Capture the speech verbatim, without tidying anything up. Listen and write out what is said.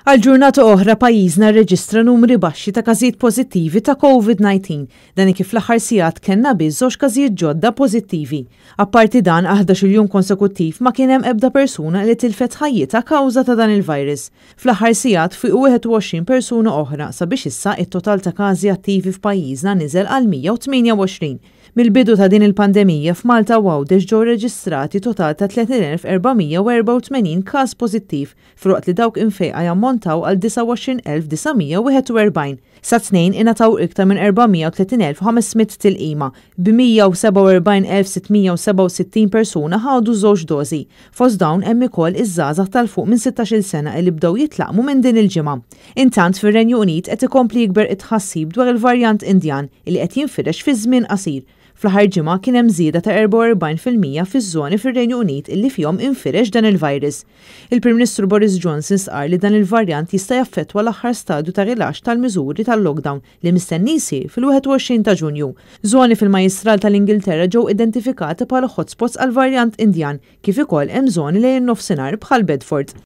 Għal ġurnata oħra pajjiżna rreġistra numri baxxi ta' każijiet pożittivi ta' COVID nineteen. Dan kif fl-aħħar sigħat kellna biss żewġ każijiet ġodda pożittivi. Apparti dan ħdax-il jum konsekuttiv ma kien hemm ebda persuna li tilfet ħajjitha kawża ta' dan il-virus. Fl-aħħar sigħat fuq wieħed u għoxrin persuna oħra sabiex issa it-total ta' każi attivi f'pajjiżna niżel għal mija u tminja u għoxrin. Mill-bidu ta' din il-pandemija f'Malta u Għawdex ġew reġistrati total ta' tletin elf erbamija u erba' u tmenin każ pożittiv, f'waqt li dawk infejqa jammontaw għal disa' u għoxrin elf disgħomija u wieħed u erbgħin. Sa tnejn ingħataw iktar minn erbamija u tletin elf u ħamesmiet tilqima, b'mija u seba' u erbgħin elf sittmija u seba' u sittin persuna ħadu żewġ dożi. Fost dawn hemm ukoll iż-żgħażagħ tal fuq minn sittax-il sena li bdew jitlaqmu minn din il-ġimgħa. Intant fir-Renju Unit qed ikompli jikber it-tħassib dwar il-varjant Indjan li qed jinfirex fi żmien qasir. Fl-aħħar ġimgħa kien hemm żieda ta' erba' u erbgħin fil-mija fiż-żoni fir-Renju Unit illi fihom infirex dan il-virus. Il-Prim Ministru Boris Johnson sqar li dan il-varjant jista' jaffettwa l-aħħar stadju ta' rilaxx tal-miżuri tal-lockdown li mistenni jsir fil-wieħed u għoxrin ta' Ġunju. Żoni fil-Majjistral tal-Ingilterra ġew identifikati bħala hotspots għall-varjant Indjan, kif ukoll hemm żoni lejn nofsinhar bħal Bedford.